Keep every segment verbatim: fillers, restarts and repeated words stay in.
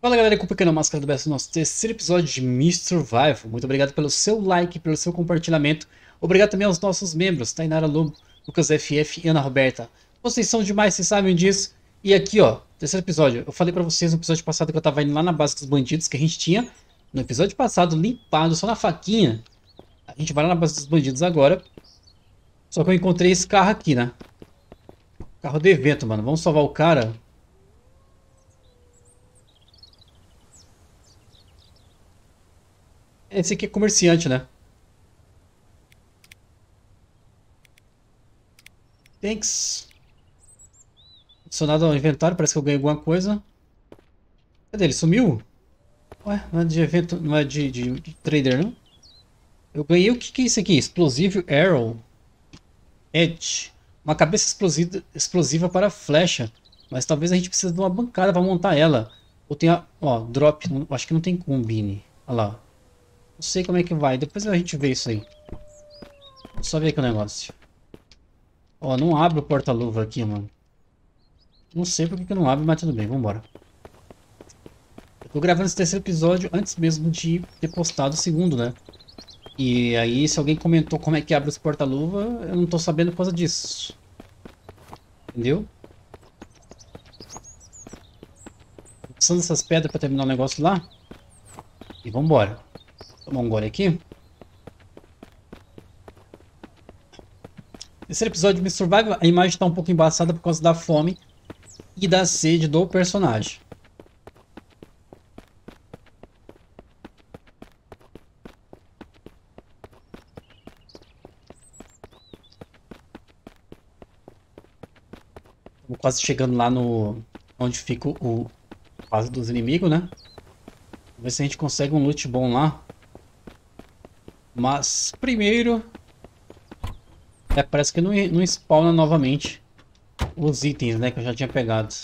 Fala galera, aqui o Pequeno Máscara do Best, nosso terceiro episódio de Me Survival. Muito obrigado pelo seu like, pelo seu compartilhamento. Obrigado também aos nossos membros, Tainara Lobo, Lucas F F e Ana Roberta. Vocês são demais, vocês sabem disso. E aqui ó, terceiro episódio. Eu falei pra vocês no episódio passado que eu tava indo lá na base dos bandidos, que a gente tinha no episódio passado limpado só na faquinha. A gente vai lá na base dos bandidos agora. Só que eu encontrei esse carro aqui, né? Carro de evento, mano. Vamos salvar o cara. Esse aqui é comerciante, né? Thanks. Adicionado ao inventário, parece que eu ganhei alguma coisa. Cadê ele? Sumiu? Ué, não é de evento, não é de, de, de trader, não? Eu ganhei o que, que é isso aqui? Explosive Arrow. Edge. Uma cabeça explosiva, explosiva para flecha. Mas talvez a gente precise de uma bancada para montar ela. Ou tem a... Ó, drop. Não, acho que não tem combine. Olha lá. Não sei como é que vai. Depois a gente vê isso aí. Só ver aqui o negócio. Ó, não abre o porta-luva aqui, mano. Não sei porque que não abre, mas tudo bem, vambora. Eu tô gravando esse terceiro episódio antes mesmo de ter postado o segundo, né? E aí, se alguém comentou como é que abre os porta-luva, eu não tô sabendo por causa disso. Entendeu? Tô precisando dessas pedras pra terminar o negócio lá. E vambora. Tomar um gole aqui. Terceiro episódio de Me Survival, a imagem tá um pouco embaçada por causa da fome e da sede do personagem. Estamos quase chegando lá no onde fica o base dos inimigos, né? Vamos ver se a gente consegue um loot bom lá. Mas primeiro, é, parece que não, não spawna novamente os itens, né, que eu já tinha pegado.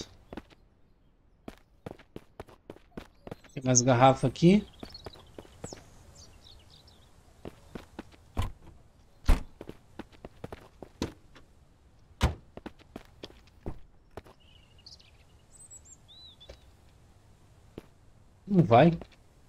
Tem mais garrafa aqui. Não vai.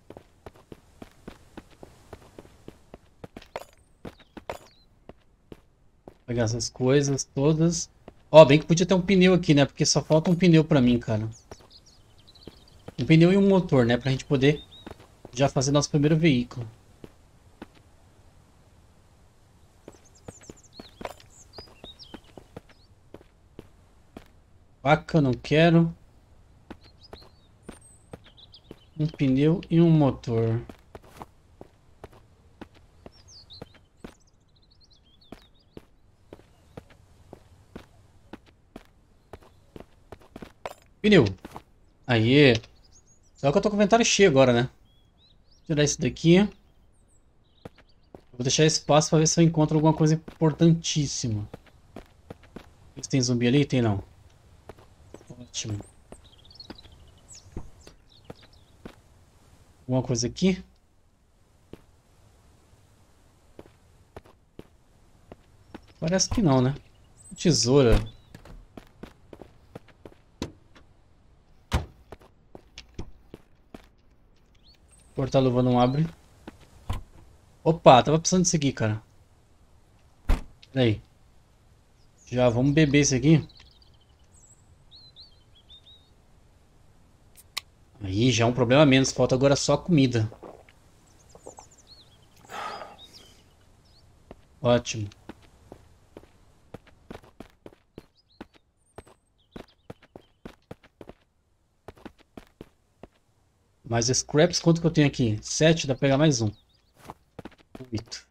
Pegar essas coisas todas. Ó, bem que podia ter um pneu aqui, né? Porque só falta um pneu pra mim, cara. Um pneu e um motor, né? Pra gente poder já fazer nosso primeiro veículo. Faca, não quero. Um pneu e um motor. Pneu. Aí. Só que eu tô com o inventário cheio agora, né? Vou tirar isso daqui. Eu vou deixar espaço pra ver se eu encontro alguma coisa importantíssima. Se tem zumbi ali? Tem não. Ótimo. Alguma coisa aqui? Parece que não, né? Tesoura. Porta-luva não abre. Opa, tava precisando disso aqui, cara. Peraí. Já vamos beber isso aqui. Aí já é um problema a menos. Falta agora só comida. Ótimo. Mais scraps, quanto que eu tenho aqui? Sete, dá pra pegar mais um. Oito.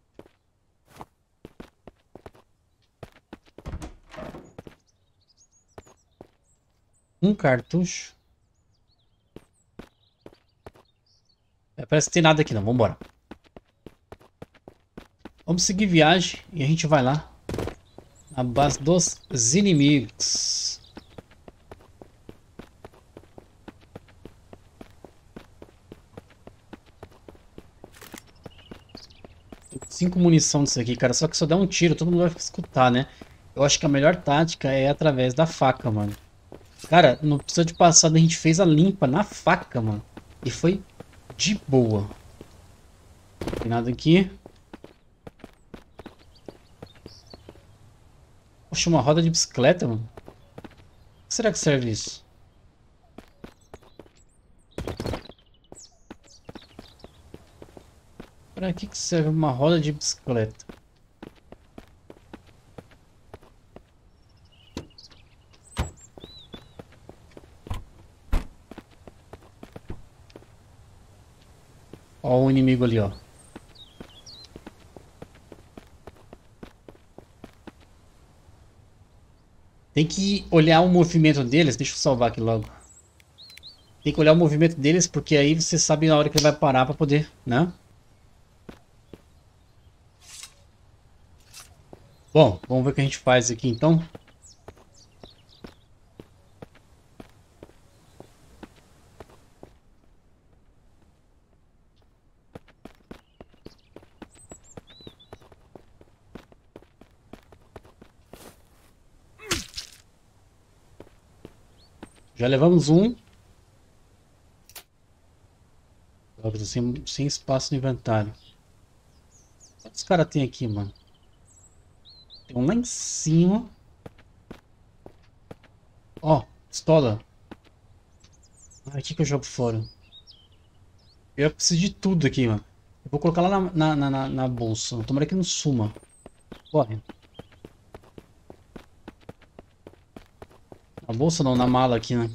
Um cartucho. É, parece que tem nada aqui não, vambora. Vamos seguir viagem e a gente vai lá. Na base dos inimigos. Cinco munição disso aqui, cara. Só que se eu der um tiro, todo mundo vai escutar, né? Eu acho que a melhor tática é através da faca, mano. Cara, no episódio passado a gente fez a limpa na faca, mano. E foi de boa. Não tem nada aqui. Poxa, uma roda de bicicleta, mano. O que será que serve isso? Pra que que serve uma roda de bicicleta? Ó o inimigo ali, ó. Tem que olhar o movimento deles. Deixa eu salvar aqui logo. Tem que olhar o movimento deles, porque aí você sabe na hora que ele vai parar pra poder, né? Bom, vamos ver o que a gente faz aqui então. Já levamos um. Óbvio, sem, sem espaço no inventário. Quantos caras tem aqui, mano? Tem um lá em cima. Ó, pistola. Ah, aqui que eu jogo fora. Eu preciso de tudo aqui, mano. Eu vou colocar lá na, na, na, na- na bolsa. Tomara que não suma. Corre. Na bolsa não, na mala aqui, né?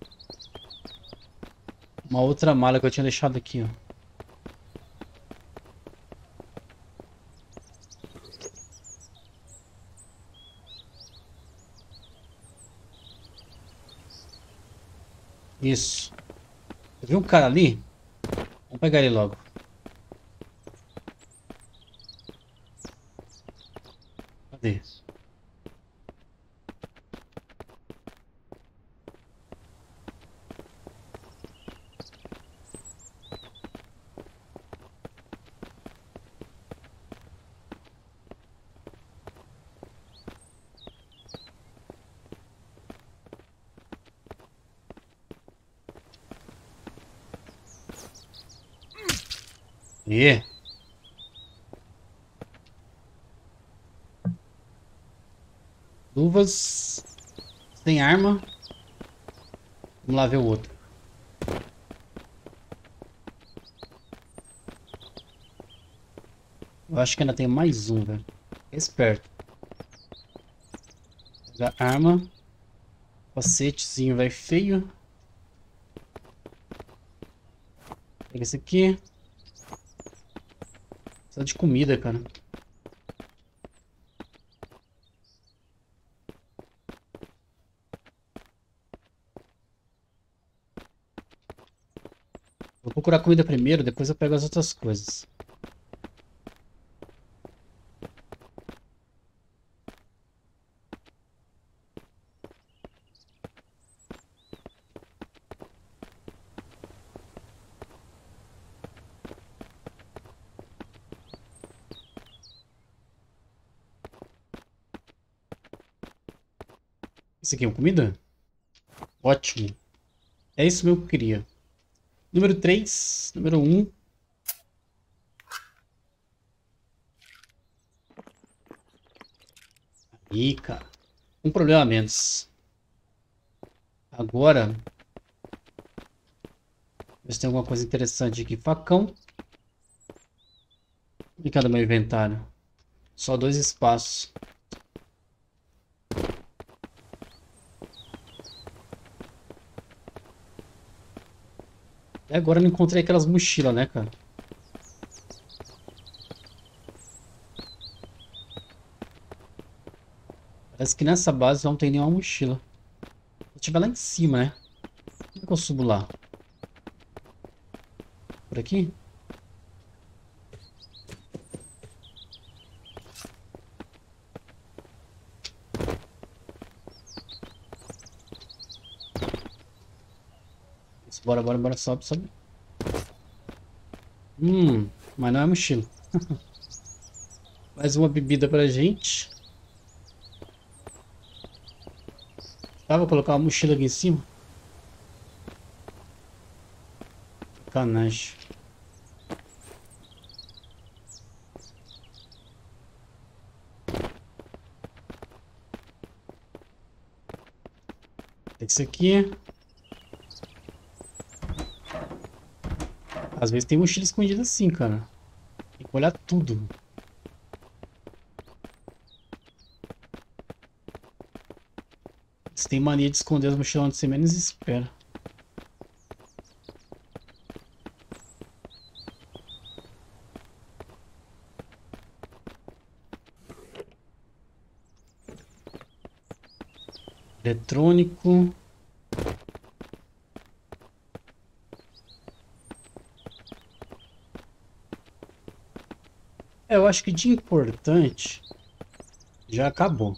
Uma outra mala que eu tinha deixado aqui, ó. Isso. Eu vi um cara ali? Vamos pegar ele logo. Cadê? E luvas. Sem arma. Vamos lá ver o outro. Eu acho que ainda tem mais um, velho. Esperto. Pegar arma. Capacetezinho, vai feio. Pega esse aqui. Precisa de comida, cara. Vou procurar comida primeiro, depois eu pego as outras coisas. Isso aqui é uma comida? Ótimo. É isso mesmo que eu queria. Número três. Número um. Ih, cara. Um problema a menos. Agora. Ver se tem alguma coisa interessante aqui. Facão. E cadê meu inventário? Só dois espaços. E agora eu não encontrei aquelas mochilas, né, cara? Parece que nessa base não tem nenhuma mochila. Se eu estiver lá em cima, né? Como é que eu subo lá? Por aqui? Isso, bora, bora, bora. Sobe, sobe. Hum, mas não é mochila. Mais uma bebida pra gente. Tá, vou colocar uma mochila aqui em cima. Sacanagem. Esse aqui. Às vezes tem mochila escondida assim, cara. Tem que olhar tudo. Você tem mania de esconder as mochilas onde você menos espera. Eletrônico. É, eu acho que de importante já acabou.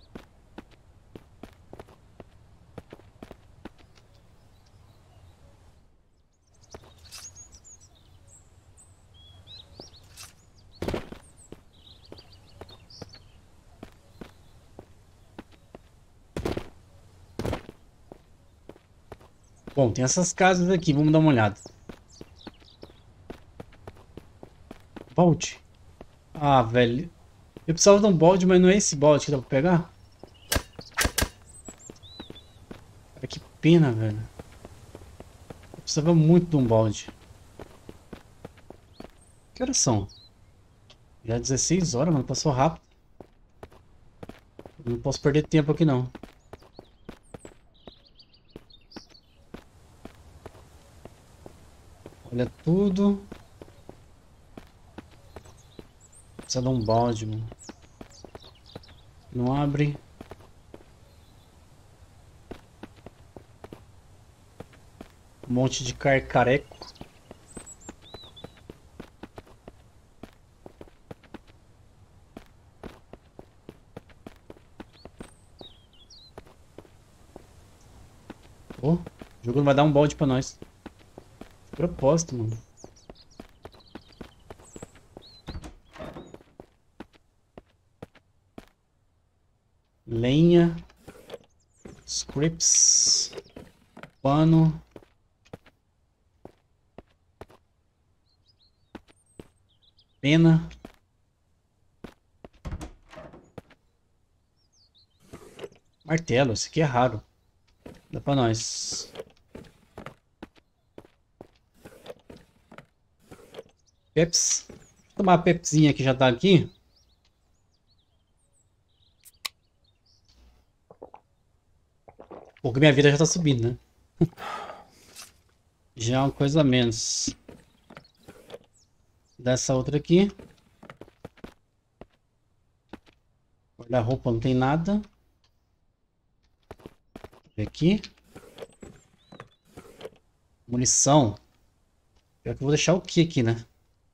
Bom, tem essas casas aqui, vamos dar uma olhada. Balde. Ah, velho. Eu precisava de um balde, mas não é esse balde que dá pra pegar? Cara, que pena, velho. Eu precisava muito de um balde. Que horas são? Já é dezesseis horas, mano. Passou rápido. Eu não posso perder tempo aqui, não. Olha tudo. Precisa de um balde, mano. Não abre. Um monte de carcareco. Oh, o jogo não vai dar um balde pra nós. De propósito, mano. Lenha. Scripts. Pano. Pena. Martelo, esse aqui é raro. Dá pra nós. Peps. Vou tomar a pepsinha que já tá aqui. Porque minha vida já tá subindo, né? Já é uma coisa a menos. Dessa outra aqui. Guarda-roupa não tem nada. Aqui. Munição. Pior que eu vou deixar o que aqui, né?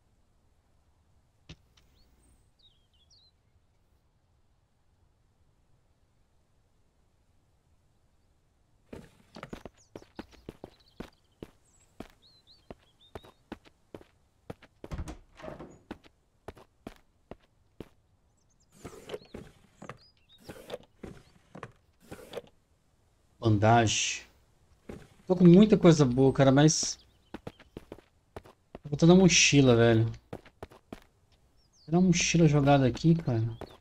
Bandagem. Tô com muita coisa boa, cara, mas... Tô botando a mochila, velho. Tem uma mochila jogada aqui, cara.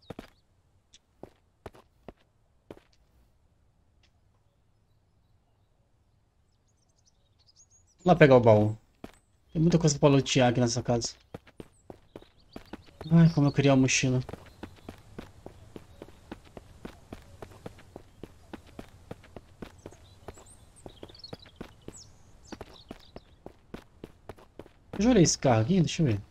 Vamos lá pegar o baú. Tem muita coisa pra lutear aqui nessa casa. Ai, como eu queria uma mochila. Eu já olhei esse carro aqui, deixa eu ver.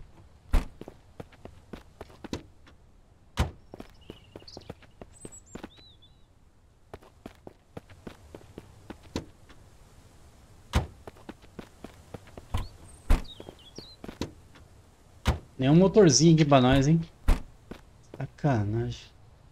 Nenhum motorzinho aqui pra nós, hein? Sacanagem.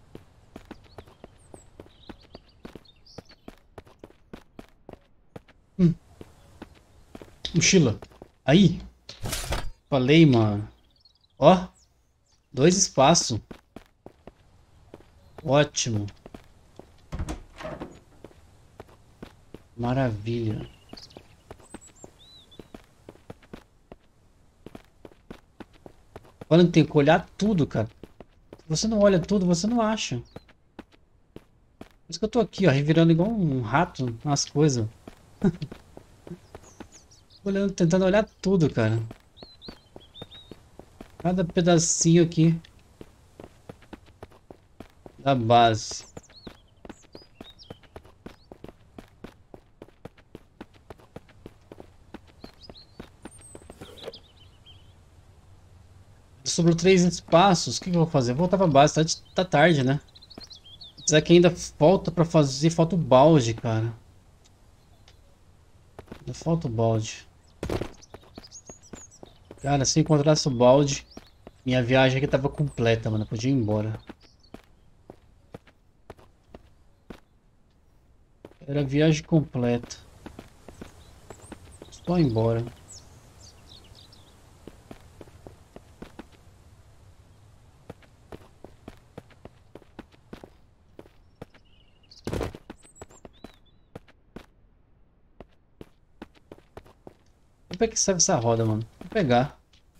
Hum. Mochila. Aí. Falei, mano. Ó. Dois espaços. Ótimo. Maravilha. Quando tem que olhar tudo, cara. Se você não olha tudo, você não acha. Por isso que eu tô aqui, ó, revirando igual um rato nas coisas. Olhando, tentando olhar tudo, cara. Cada pedacinho aqui da base. Sobrou três espaços. O que que eu vou fazer? Vou voltar pra base. Tá, de- tá tarde, né? Apesar que ainda falta pra fazer. Falta o balde, cara. Ainda falta o balde. Cara, se eu encontrasse o balde, minha viagem aqui tava completa, mano. Eu podia ir embora. Era viagem completa. Só ir embora. Pra que serve essa roda, mano? Vou pegar.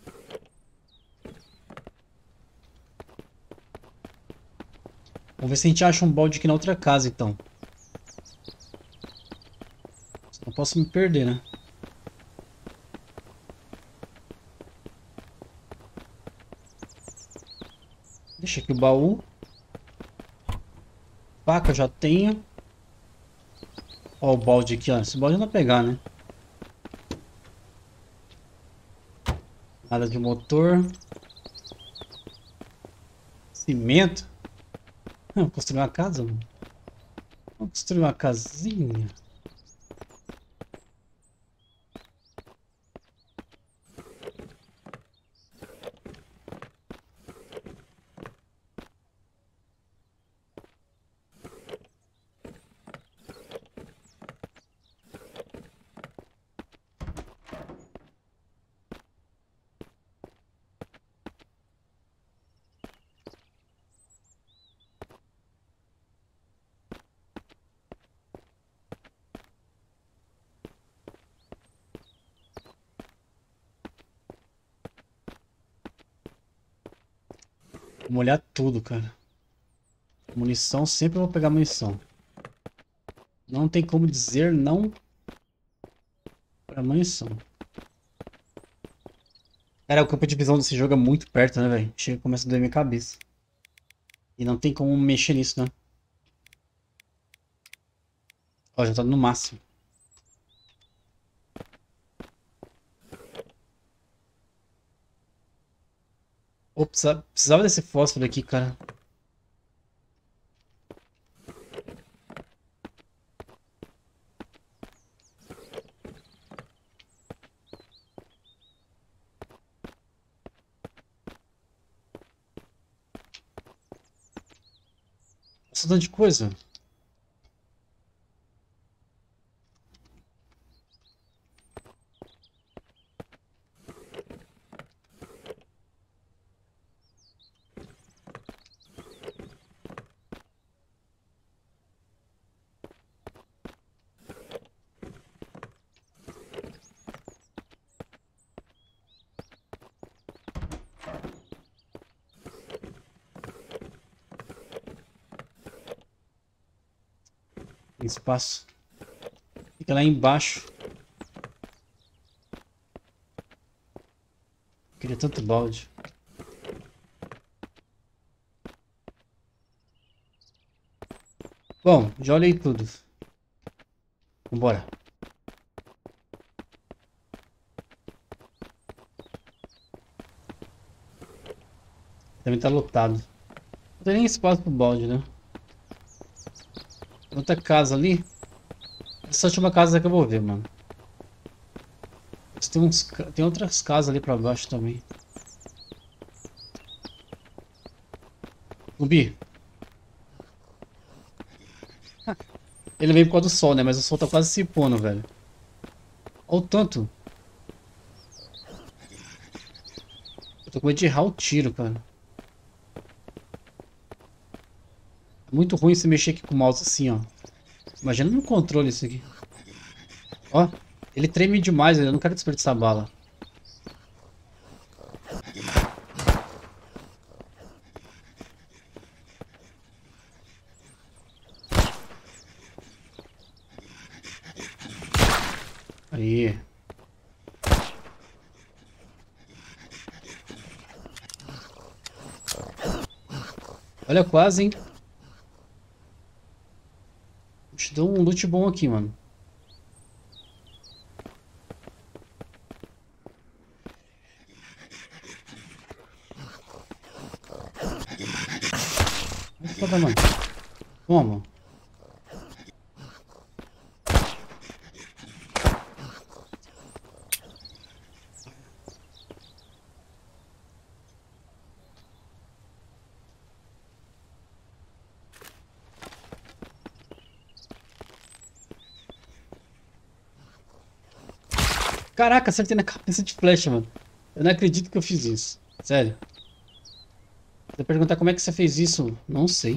Vamos ver se a gente acha um balde aqui na outra casa, então. Não posso me perder, né? Deixa aqui o baú. Faca eu já tenho. Ó o balde aqui, ó. Esse balde não vai pegar, né? Nada de motor. Cimento. Vamos construir uma casa, mano. Vamos construir uma casinha. Vamos olhar tudo, cara. Munição, sempre eu vou pegar munição. Não tem como dizer não pra munição. Cara, o campo de visão desse jogo é muito perto, né, velho? Chega e começa a doer minha cabeça. E não tem como mexer nisso, né? Ó, já tá no máximo. Pô, precisava, precisava desse fósforo aqui, cara. Nossa, tanto de coisa. Tem espaço. Fica lá embaixo. Queria tanto balde. Bom, já olhei tudo. Vambora. Também tá lotado. Não tem nem espaço pro balde, né? Outra casa ali. Essa última casa que eu vou ver, mano. Mas tem, uns, ca- tem outras casas ali pra baixo também. Zumbi. Ele veio por causa do sol, né? Mas o sol tá quase se pondo, velho. Olha o tanto. Eu tô com medo de errar o tiro, cara. É muito ruim se mexer aqui com o mouse assim, ó. Imagina no controle isso aqui. Ó, ele treme demais, eu não quero desperdiçar bala. Aí. Olha, quase, hein? Te dou um loot bom aqui, mano. Foda, mano. Toma. Caraca, acertei na cabeça de flecha, mano. Eu não acredito que eu fiz isso. Sério. Se você perguntar como é que você fez isso, não sei.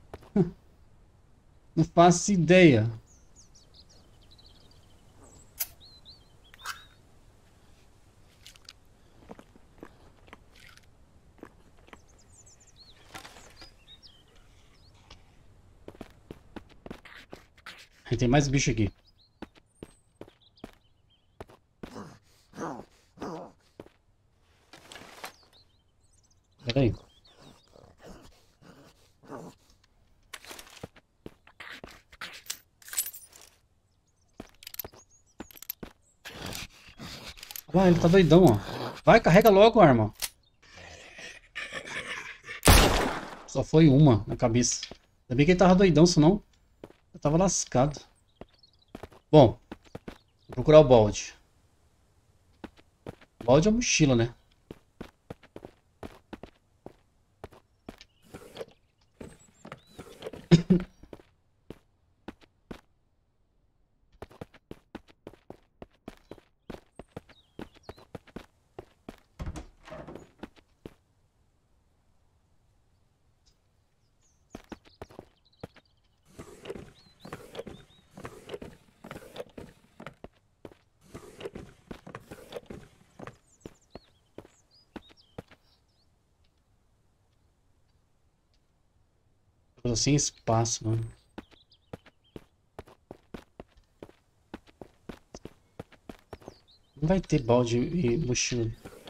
Não faço ideia. Aí tem mais bicho aqui. Pera aí. Ah, ele tá doidão, ó. Vai, carrega logo a arma. Só foi uma na cabeça. Ainda bem que ele tava doidão, senão eu tava lascado. Bom, vou procurar o balde. O balde é a mochila, né? Tô sem espaço, mano. Não vai ter balde e mochila.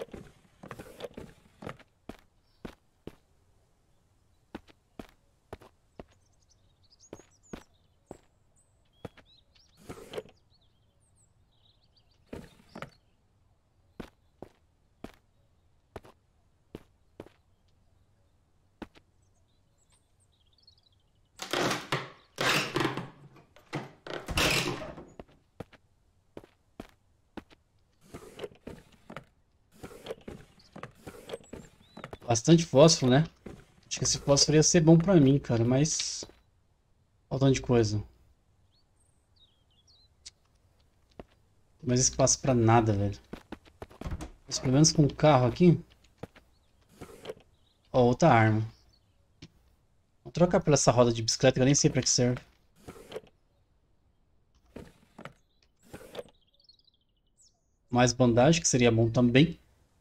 Bastante fósforo, né? Acho que esse fósforo ia ser bom pra mim, cara, mas... Faltando de coisa. Tem mais espaço pra nada, velho. Mas pelo menos com o carro aqui... Ó, outra arma. Vou trocar pela essa roda de bicicleta que eu nem sei pra que serve. Mais bandagem, que seria bom também.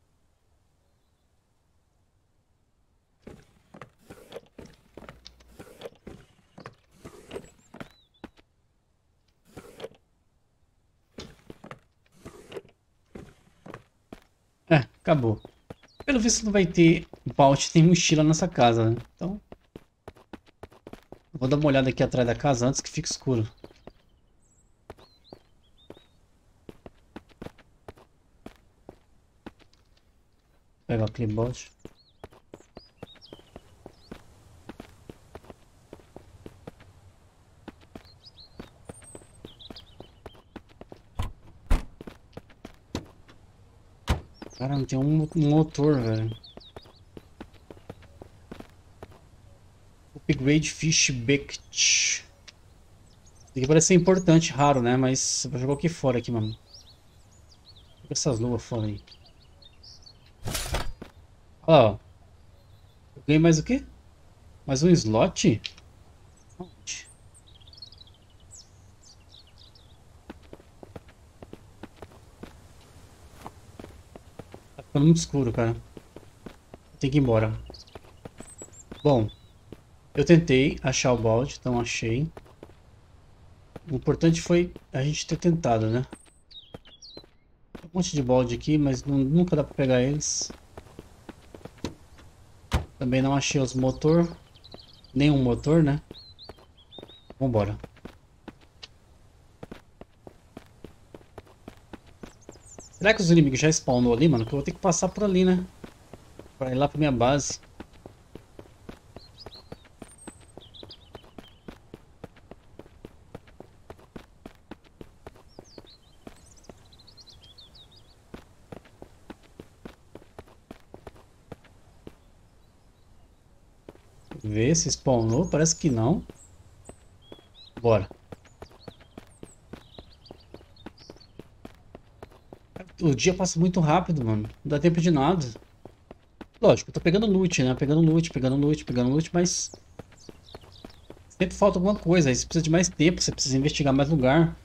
É, acabou. Pelo visto não vai ter balde nem mochila nessa casa, né? Então... Vou dar uma olhada aqui atrás da casa antes que fique escuro. Vou pegar aquele balde. Cara, não tem um um motor, velho. Upgrade Fish Bucket. Isso aqui parece ser importante, raro, né? Mas eu vou jogar aqui fora aqui, mano. Pega essas luvas fora aí. Ó, eu ganhei mais o quê? Mais um slot? Onde? ficando muito escuro, cara. Tem que ir embora. Bom, eu tentei achar o balde, então achei. O importante foi a gente ter tentado, né? Tem um monte de balde aqui, mas não- nunca dá pra pegar eles. Também não achei os motor. Nenhum motor, né? Vambora. Será que os inimigos já spawnou ali, mano? Que eu vou ter que passar por ali, né? Pra ir lá pra minha base. Ver se spawnou. Parece que não. Bora. O dia passa muito rápido, mano. Não dá tempo de nada. Lógico, eu tô pegando loot, né? Pegando loot, pegando loot, pegando loot, mas sempre falta alguma coisa. Aí você precisa de mais tempo, você precisa investigar mais lugar.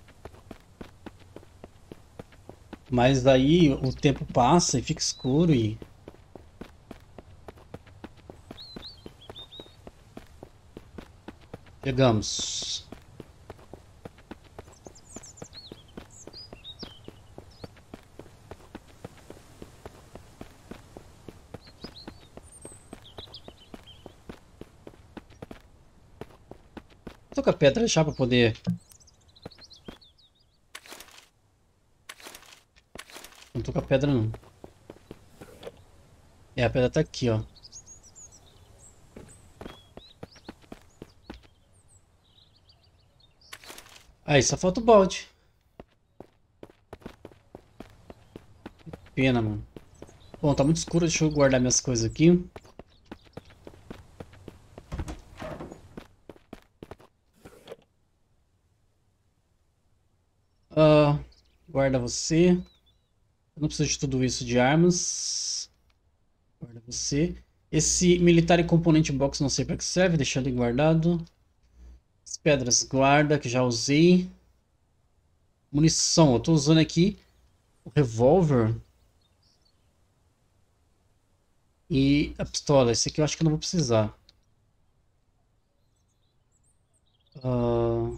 Mas daí o tempo passa e fica escuro e... Chegamos. Tô com a pedra já pra poder... Não tô com a pedra não. É, a pedra tá aqui, ó. Aí, só falta o balde. Pena, mano. Bom, tá muito escuro, deixa eu guardar minhas coisas aqui. Ah, guarda você. Eu não preciso de tudo isso de armas. Guarda você. Esse militar e componente box não sei para que serve, deixa ele guardado. As pedras guarda, que já usei. Munição, eu tô usando aqui o revólver e a pistola. Esse aqui eu acho que eu não vou precisar. Ah,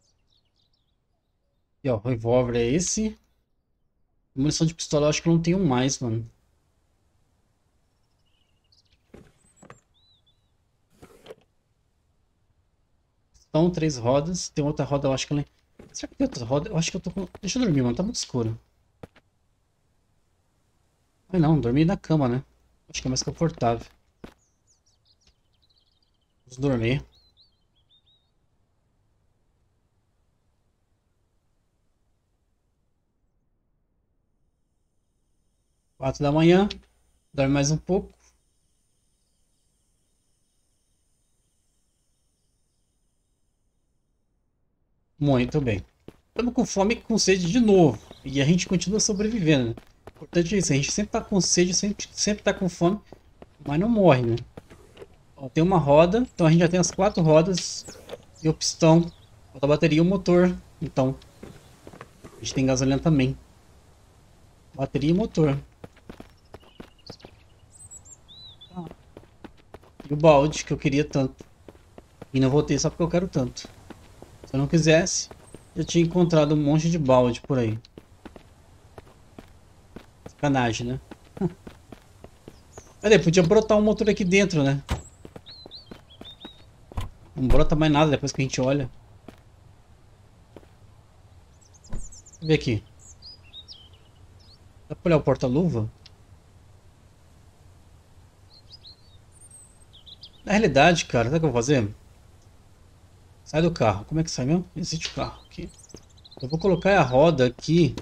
e ó, o revólver é esse. Munição de pistola eu acho que eu não tenho mais, mano. São três rodas. Tem outra roda, eu acho que ela... Será que tem outra roda? Eu acho que eu tô com... Deixa eu dormir, mano. Tá muito escuro. Ai não, dormir na cama, né? Acho que é mais confortável. Vamos dormir. Quatro da manhã. Dorme mais um pouco. Muito bem. Estamos com fome e com sede de novo. E a gente continua sobrevivendo, né? O importante é isso. A gente sempre tá com sede, sempre, sempre tá com fome. Mas não morre, né? Ó, tem uma roda. Então a gente já tem as quatro rodas. E o pistão. Falta a bateria e o motor. Então, a gente tem gasolina também. Bateria e motor. Ah, e o balde que eu queria tanto. E não voltei só porque eu quero tanto. Se eu não quisesse, eu tinha encontrado um monte de balde por aí. Sacanagem, né? Cadê? Podia brotar um motor aqui dentro, né? Não brota mais nada depois que a gente olha. Deixa eu ver aqui. Dá pra olhar o porta-luva? Na realidade, cara, sabe o que eu vou fazer? Sai do carro. Como é que sai mesmo? Existe o carro aqui. Eu vou colocar a roda aqui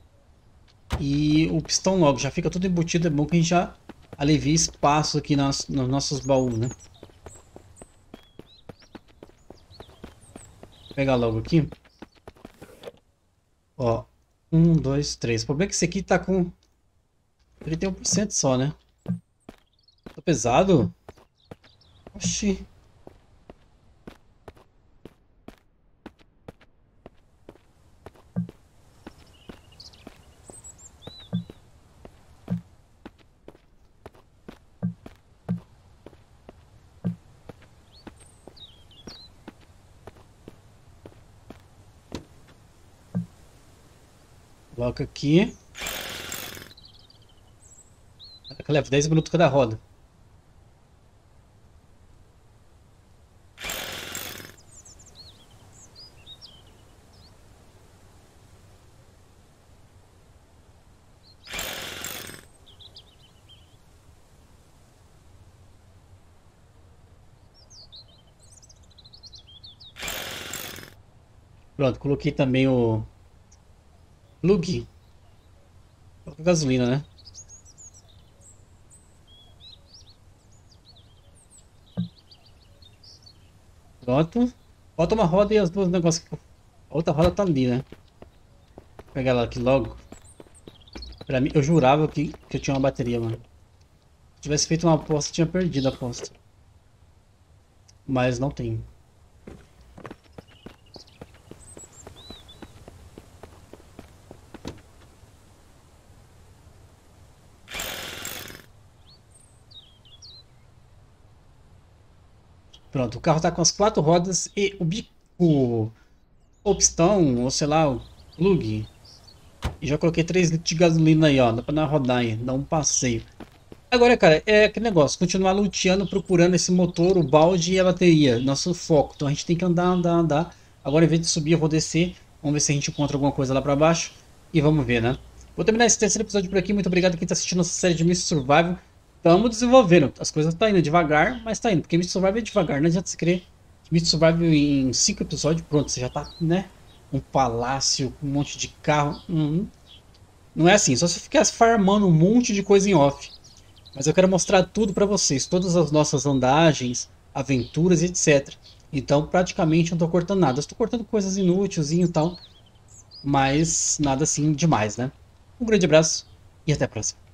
e o pistão logo. Já fica tudo embutido. É bom que a gente já alivia espaço aqui nas, nos nossos baús, né? Vou pegar logo aqui. Ó. Um, dois, três. O problema é que esse aqui tá com trinta e um por cento só, né? Tá pesado? Oxi. Coloca aqui. Leva dez minutos cada roda. Pronto, coloquei também o plug. Coloca gasolina, né? Pronto. Falta uma roda e as duas negócios. A outra roda tá ali, né? Vou pegar ela aqui logo. Pra mim, eu jurava que, que eu tinha uma bateria, mano. Se tivesse feito uma aposta, eu tinha perdido a aposta. Mas não tem. Pronto, o carro tá com as quatro rodas e o bico, o pistão, ou sei lá, o plug. E já coloquei três litros de gasolina aí, ó. Dá pra dar uma rodar aí, dar um passeio. Agora, cara, é aquele negócio, continuar luteando, procurando esse motor, o balde e a bateria. Nosso foco. Então a gente tem que andar, andar, andar. Agora, em vez de subir, eu vou descer. Vamos ver se a gente encontra alguma coisa lá pra baixo. E vamos ver, né? Vou terminar esse terceiro episódio por aqui. Muito obrigado a quem tá assistindo nossa série de Mister Survival. Tamo desenvolvendo. As coisas tá indo devagar, mas tá indo. Porque Mister Survival é devagar, não adianta se crer. Mister Survival em cinco episódios, pronto, você já tá, né? Um palácio, um monte de carro. Hum, não é assim, só se ficar farmando um monte de coisa em off. Mas eu quero mostrar tudo para vocês, todas as nossas andagens, aventuras e etcétera. Então praticamente não estou cortando nada. Estou cortando coisas inúteis e tal, mas nada assim demais, né? Um grande abraço e até a próxima.